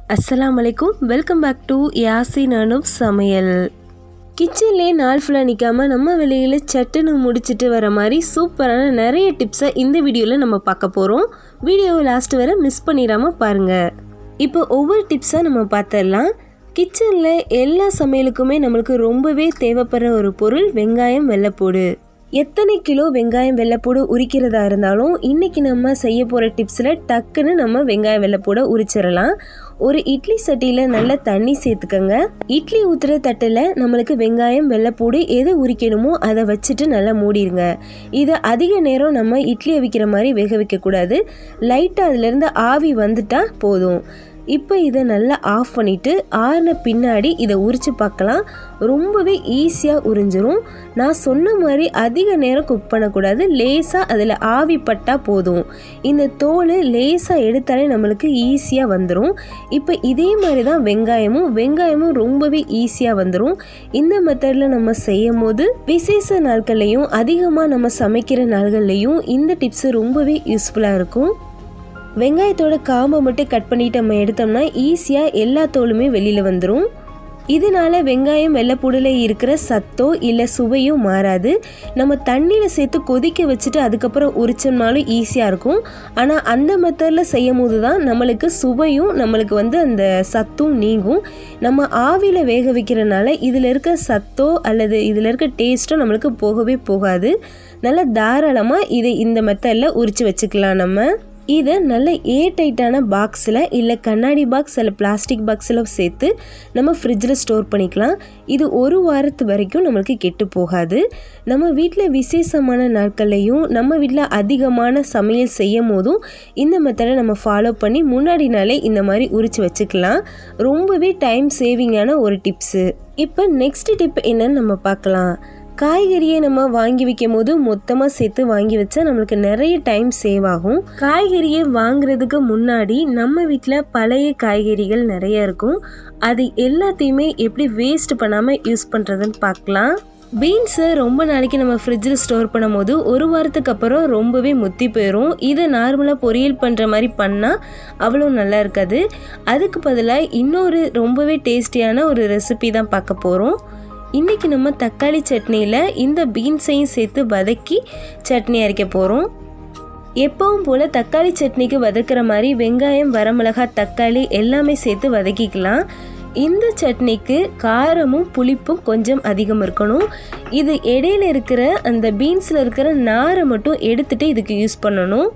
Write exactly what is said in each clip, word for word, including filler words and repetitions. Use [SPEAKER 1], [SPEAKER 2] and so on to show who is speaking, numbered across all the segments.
[SPEAKER 1] அஸ்ஸலாமு அலைக்கும். Welcome back to Yasin Anoop சமையல். கிச்சன்லேயே நாள் ஃபுல்லாக நிற்காமல் நம்ம வேலையில் சட்டுன்னு முடிச்சுட்டு வர மாதிரி சூப்பரான நிறைய டிப்ஸை இந்த வீடியோவில் நம்ம பார்க்க போகிறோம். வீடியோவை லாஸ்ட் வரை மிஸ் பண்ணிடாமல் பாருங்கள். இப்போ ஒவ்வொரு டிப்ஸாக நம்ம பார்த்துடலாம். கிச்சனில் எல்லா சமையலுக்குமே நம்மளுக்கு ரொம்பவே தேவைப்படுற ஒரு பொருள் வெங்காயம், வெள்ளைப்பூடு. எத்தனை கிலோ வெங்காயம் வெள்ளைப்பூடு உரிக்கிறதா இருந்தாலும் இன்றைக்கி நம்ம செய்ய போகிற டிப்ஸில் டக்குன்னு நம்ம வெங்காயம் வெள்ளைப்பூடை உரிச்சிடலாம். ஒரு இட்லி சட்டியில் நல்லா தண்ணி சேர்த்துக்கங்க. இட்லி ஊற்றுற தட்டில் நம்மளுக்கு வெங்காயம் வெள்ளைப்பூடு எது உரிக்கணுமோ அதை வச்சுட்டு நல்லா மூடிடுங்க. இதை அதிக நேரம் நம்ம இட்லி அவிக்கிற மாதிரி வேக வைக்கக்கூடாது. லைட்டாக அதுலேருந்து ஆவி வந்துட்டால் போதும். இப்போ இதை நல்லா ஆஃப் பண்ணிவிட்டு ஆறின பின்னாடி இதை உரித்து பார்க்கலாம். ரொம்பவே ஈஸியாக உறிஞ்சிரும். நான் சொன்ன மாதிரி அதிக நேரம் குக் பண்ணக்கூடாது. லேசாக அதில் ஆவி பட்டால் போதும். இந்த தோல் லேசாக எடுத்தாலே நம்மளுக்கு ஈஸியாக வந்துடும். இப்போ இதே மாதிரி தான் வெங்காயமும் வெங்காயமும் ரொம்பவே ஈஸியாக வந்துடும். இந்த மெத்தடில் நம்ம செய்யும் போது விசேஷ நாட்கள்லையும் அதிகமாக நம்ம சமைக்கிற நாள்கள்லையும் இந்த டிப்ஸு ரொம்பவே யூஸ்ஃபுல்லாக இருக்கும். வெங்காயத்தோட காம்பை மட்டும் கட் பண்ணிட்டு நம்ம எடுத்தோம்னா ஈஸியாக எல்லா தோலுமே வெளியில் வந்துடும். இதனால வெங்காயம் வெள்ளைப்பூடில் இருக்கிற சத்தோ இல்லை சுவையோ மாறாது. நம்ம தண்ணியில் சேர்த்து கொதிக்க வச்சுட்டு அதுக்கப்புறம் உரிச்சோம்னாலும் ஈஸியாக இருக்கும். ஆனால் அந்த மெத்தடில் செய்யும் போது தான் நம்மளுக்கு சுவையும் நம்மளுக்கு வந்து அந்த சத்தும் நீங்கும். நம்ம ஆவியில் வேக வைக்கிறனால இதில் இருக்க சத்தோ அல்லது இதில் இருக்க டேஸ்ட்டோ நம்மளுக்கு போகவே போகாது. நல்லா தாராளமாக இதை இந்த மெத்தடில் உரித்து வச்சுக்கலாம். நம்ம இதை நல்ல ஏர் டைட்டான பாக்ஸில் இல்லை கண்ணாடி பாக்ஸ் இல்லை பிளாஸ்டிக் பாக்ஸில் சேர்த்து நம்ம ஃப்ரிட்ஜில் ஸ்டோர் பண்ணிக்கலாம். இது ஒரு வாரத்து வரைக்கும் நம்மளுக்கு கெட்டு போகாது. நம்ம வீட்டில் விசேஷமான நாட்கள்லையும் நம்ம வீட்டில் அதிகமான சமையல் செய்யும் போதும் இந்த மெத்தடை நம்ம ஃபாலோ பண்ணி முன்னாடி நாளே இந்த மாதிரி உரித்து வச்சுக்கலாம். ரொம்பவே டைம் சேவிங்கான ஒரு டிப்ஸு. இப்போ நெக்ஸ்ட் டிப் என்னன்னு நம்ம பார்க்கலாம். காய்கறியை நம்ம வாங்கி வைக்கும் போது மொத்தமாக சேர்த்து வாங்கி வச்சா நம்மளுக்கு நிறைய டைம் சேவ் ஆகும். காய்கறியை வாங்குறதுக்கு முன்னாடி நம்ம வீட்டில் பழைய காய்கறிகள் நிறைய இருக்கும். அது எல்லாத்தையுமே எப்படி வேஸ்ட் பண்ணாமல் யூஸ் பண்ணுறதுன்னு பார்க்கலாம். பீன்ஸை ரொம்ப நாளைக்கு நம்ம ஃப்ரிட்ஜில் ஸ்டோர் பண்ணும் போது ஒரு வாரத்துக்கு அப்புறம் ரொம்பவே முத்தி போயிடும். இதை நார்மலாக பொரியல் பண்ணுற மாதிரி பண்ணால் அவ்வளோ நல்லா இருக்காது. அதுக்கு பதிலாக இன்னொரு ரொம்பவே டேஸ்டியான ஒரு ரெசிபி தான் பார்க்க போகிறோம். இன்றைக்கி நம்ம தக்காளி சட்னியில் இந்த பீன்ஸையும் சேர்த்து வதக்கி சட்னி அரைக்க போகிறோம். எப்பவும் போல் தக்காளி சட்னிக்கு வதக்கிற மாதிரி வெங்காயம், வரமிளகாய், தக்காளி எல்லாமே சேர்த்து வதக்கிக்கலாம். இந்த சட்னிக்கு காரமும் புளிப்பும் கொஞ்சம் அதிகம் இருக்கணும். இது இடையில இருக்கிற அந்த பீன்ஸில் இருக்கிற நாரை மட்டும் எடுத்துகிட்டு இதுக்கு யூஸ் பண்ணணும்.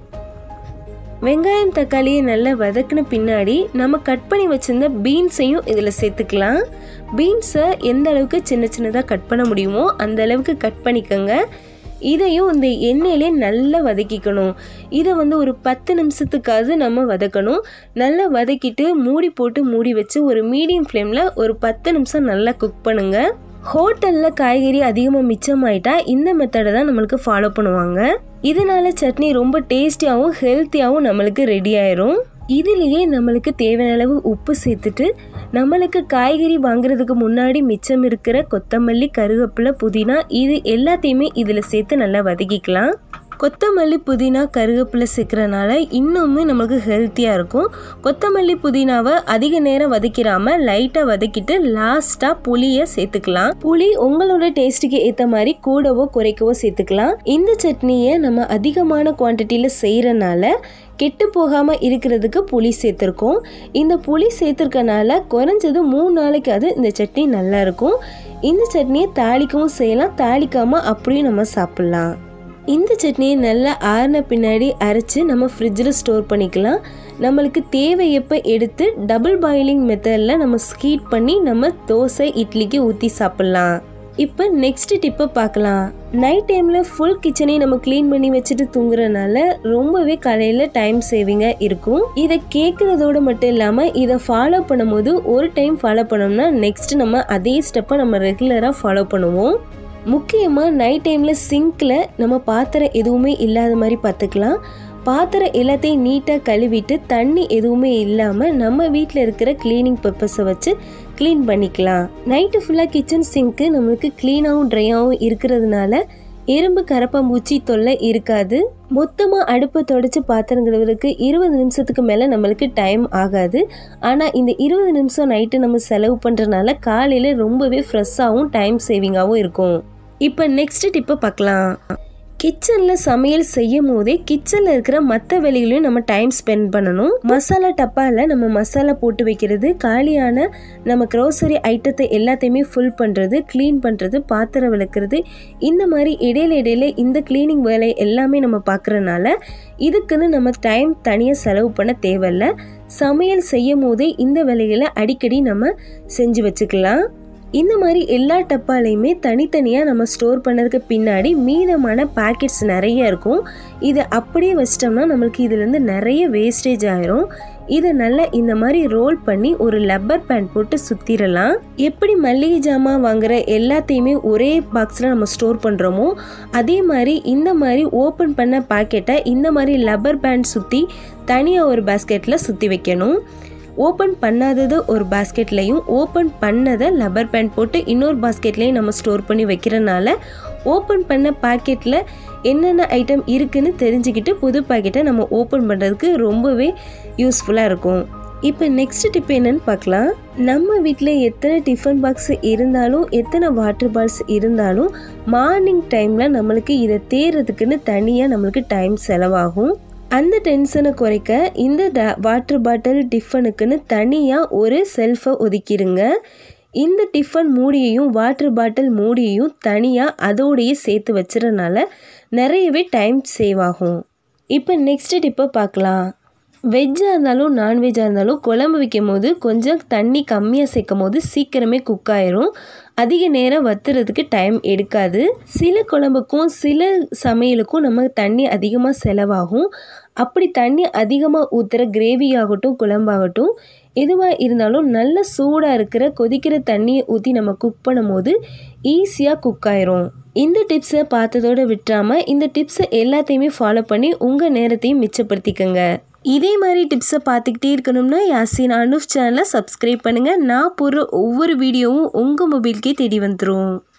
[SPEAKER 1] வெங்காயம் தக்காளியை நல்லா வதக்கின பின்னாடி நம்ம கட் பண்ணி வச்சிருந்த பீன்ஸையும் இதில் சேர்த்துக்கலாம். பீன்ஸை எந்த அளவுக்கு சின்ன சின்னதாக கட் பண்ண முடியுமோ அந்த அளவுக்கு கட் பண்ணிக்கோங்க. இதையும் இந்த எண்ணெயிலே நல்லா வதக்கிக்கணும். இதை வந்து ஒரு பத்து நிமிஷத்துக்காவது நம்ம வதக்கணும். நல்லா வதக்கிட்டு மூடி போட்டு மூடி வச்சு ஒரு மீடியம் ஃப்ளேமில் ஒரு பத்து நிமிஷம் நல்லா குக் பண்ணுங்கள். ஹோட்டலில் காய்கறி அதிகமாக மிச்சமாயிட்டா இந்த மெத்தடை தான் நம்மளுக்கு ஃபாலோ பண்ணுவாங்க. இதனால சட்னி ரொம்ப டேஸ்டியாகவும் ஹெல்த்தியாகவும் நம்மளுக்கு ரெடி ஆயிரும். இதுலேயே நம்மளுக்கு தேவையான அளவு உப்பு சேர்த்துட்டு நம்மளுக்கு காய்கறி வாங்குறதுக்கு முன்னாடி மிச்சம் இருக்கிற கொத்தமல்லி, கருவேப்பிலை, புதினா இது எல்லாத்தையுமே இதில் சேர்த்து நல்லா வதக்கிக்கலாம். கொத்தமல்லி, புதினா, கருவேப்பிலை சேர்க்குறனால இன்னுமே நம்மளுக்கு ஹெல்த்தியாக இருக்கும். கொத்தமல்லி, புதினாவை அதிக நேரம் வதக்கிடாமல் லைட்டாக வதக்கிட்டு லாஸ்ட்டாக புளியை சேர்த்துக்கலாம். புளி உங்களோட டேஸ்ட்டுக்கு ஏற்ற மாதிரி கூடவோ குறைக்கவோ சேர்த்துக்கலாம். இந்த சட்னியை நம்ம அதிகமான குவான்டிட்டியில் செய்கிறனால கெட்டு போகாமல் இருக்கிறதுக்கு புளி சேர்த்துருக்கோம். இந்த புளி சேர்த்துருக்கனால குறைஞ்சது மூணு நாளைக்காவது இந்த சட்னி நல்லாயிருக்கும். இந்த சட்னியை தாளிக்கவும் செய்யலாம், தாளிக்காமல் அப்படியும் நம்ம சாப்பிட்லாம். இந்த சட்னியை நல்லா ஆறின பின்னாடி அரைச்சி நம்ம ஃப்ரிட்ஜில் ஸ்டோர் பண்ணிக்கலாம். நம்மளுக்கு தேவையப்போ எடுத்து டபுள் பாயிலிங் மெத்தடில் நம்ம ஹீட் பண்ணி நம்ம தோசை, இட்லிக்கு ஊற்றி சாப்பிட்லாம். இப்போ நெக்ஸ்ட் டிப்பை பார்க்கலாம். நைட் டைமில் ஃபுல் கிச்சனையும் நம்ம க்ளீன் பண்ணி வச்சுட்டு தூங்குறதுனால ரொம்பவே காலையில் டைம் சேவிங்காக இருக்கும். இதை கேட்குறதோடு மட்டும் இல்லாமல் இதை ஃபாலோ பண்ணும்போது ஒரு டைம் ஃபாலோ பண்ணோம்னா நெக்ஸ்ட் நம்ம அதே ஸ்டெப்பை நம்ம ரெகுலராக ஃபாலோ பண்ணுவோம். முக்கியமாக நைட் டைமில் சிங்கில் நம்ம பாத்திரம் எதுவுமே இல்லாத மாதிரி பார்த்துக்கலாம். பாத்திரம் எல்லாத்தையும் நீட்டாக கழுவிட்டு தண்ணி எதுவுமே இல்லாமல் நம்ம வீட்டில் இருக்கிற க்ளீனிங் பர்பஸை வச்சு க்ளீன் பண்ணிக்கலாம். நைட்டு ஃபுல்லாக கிச்சன் சிங்க்கு நம்மளுக்கு க்ளீனாகவும் ட்ரையாகவும் இருக்கிறதுனால எறும்பு கரப்பாம்பூச்சி தொல்லை இருக்காது. மொத்தமாக அடுப்பை தொடச்சி பாத்திரம் கழுவுறதுக்கு இருபது நிமிஷத்துக்கு மேலே நம்மளுக்கு டைம் ஆகாது. ஆனால் இந்த இருபது நிமிஷம் நைட்டு நம்ம செலவு பண்ணுறதுனால காலையில் ரொம்பவே ஃப்ரெஷ்ஷாகவும் டைம் சேவிங்காகவும் இருக்கும். இப்போ நெக்ஸ்ட் டிப்பை பார்க்கலாம். கிச்சனில் சமையல் செய்யும் போதே கிச்சனில் இருக்கிற மற்ற வேலைகளையும் நம்ம டைம் ஸ்பெண்ட் பண்ணணும். மசாலா டப்பாவில் நம்ம மசாலா போட்டு வைக்கிறது, காலியான நம்ம க்ரோசரி ஐட்டத்தை எல்லாத்தையுமே ஃபுல் பண்ணுறது, க்ளீன் பண்ணுறது, பாத்திரம் விளக்குறது, இந்த மாதிரி இடையில இடையில இந்த க்ளீனிங் வேலை எல்லாமே நம்ம பார்க்குறனால இதுக்குன்னு நம்ம டைம் தனியாக செலவு பண்ண தேவையில்லை. சமையல் செய்யும் போதே இந்த வேலைகளை அடிக்கடி நம்ம செஞ்சு வச்சுக்கலாம். இந்த மாதிரி எல்லா டப்பாலையுமே தனித்தனியாக நம்ம ஸ்டோர் பண்ணதுக்கு பின்னாடி மீதமான பேக்கெட்ஸ் நிறைய இருக்கும். இதை அப்படியே வச்சிட்டோம்னா நம்மளுக்கு இதுலேருந்து நிறைய வேஸ்டேஜ் ஆயிரும். இதை நல்லா இந்த மாதிரி ரோல் பண்ணி ஒரு லப்பர் பேண்ட் போட்டு சுற்றிடலாம். எப்படி மல்லிகை ஜாமான் வாங்குற எல்லாத்தையுமே ஒரே பாக்ஸில் நம்ம ஸ்டோர் பண்ணுறோமோ அதே மாதிரி இந்த மாதிரி ஓப்பன் பண்ண பாக்கெட்டை இந்த மாதிரி லப்பர் பேண்ட் சுற்றி தனியாக ஒரு பாஸ்கெட்டில் சுற்றி வைக்கணும். ஓப்பன் பண்ணாதது ஒரு பாஸ்கெட்லையும் ஓப்பன் பண்ணதை லப்பர் பேண்ட் போட்டு இன்னொரு பாஸ்கெட்லையும் நம்ம ஸ்டோர் பண்ணி வைக்கிறனால ஓப்பன் பண்ண பாக்கெட்டில் என்னென்ன ஐட்டம் இருக்குன்னு தெரிஞ்சுக்கிட்டு புது பாக்கெட்டை நம்ம ஓப்பன் பண்ணுறதுக்கு ரொம்பவே யூஸ்ஃபுல்லாக இருக்கும். இப்போ நெக்ஸ்ட் டிப் என்னன்னு பார்க்கலாம். நம்ம வீட்டில் எத்தனை டிஃபன் பாக்ஸ் இருந்தாலும் எத்தனை வாட்டர் பால்ஸ் இருந்தாலும் மார்னிங் டைமில் நம்மளுக்கு இதை தேர்றதுக்குன்னு தனியாக நம்மளுக்கு டைம் செலவாகும். அந்த டென்ஷனை குறைக்க இந்த வாட்டர் பாட்டில் டிஃபனுக்குன்னு தனியாக ஒரு செல்ஃபை ஒதுக்கிடுங்க. இந்த டிஃபன் மூடியையும் வாட்டர் பாட்டில் மூடியையும் தனியாக அதோடையே சேர்த்து வச்சுறதுனால நிறையவே டைம் சேவ் ஆகும். இப்போ நெக்ஸ்ட் டிப்பை பார்க்கலாம். வெஜ்ஜாக இருந்தாலும் நான்வெஜ்ஜாக இருந்தாலும் குழம்பு வைக்கும் போது கொஞ்சம் தண்ணி கம்மியாக சேர்க்கும் போது சீக்கிரமே குக் ஆயிரும். அதிக நேரம் வத்துறதுக்கு டைம் எடுக்காது. சில குழம்புக்கும் சில சமையலுக்கும் நம்ம தண்ணி அதிகமாக செலவாகும். அப்படி தண்ணி அதிகமாக ஊற்றுற கிரேவி ஆகட்டும் குழம்பாகட்டும் எதுவாக இருந்தாலும் நல்ல சூடாக இருக்கிற கொதிக்கிற தண்ணியை ஊற்றி நம்ம குக் பண்ணும் போது ஈஸியாக குக் ஆயிரும். இந்த டிப்ஸை பார்த்ததோடு விட்டுறாமல் இந்த டிப்ஸை எல்லாத்தையுமே ஃபாலோ பண்ணி உங்கள் நேரத்தையும் மிச்சப்படுத்திக்கங்க. இதே மாதிரி டிப்ஸை பார்த்துக்கிட்டே இருக்கணும்னா யாசின் அனுஃப் சேனலை சப்ஸ்கிரைப் பண்ணுங்கள். நான் போடுற ஒவ்வொரு வீடியோவும் உங்கள் மொபைலுக்கே தேடி வந்துடும்.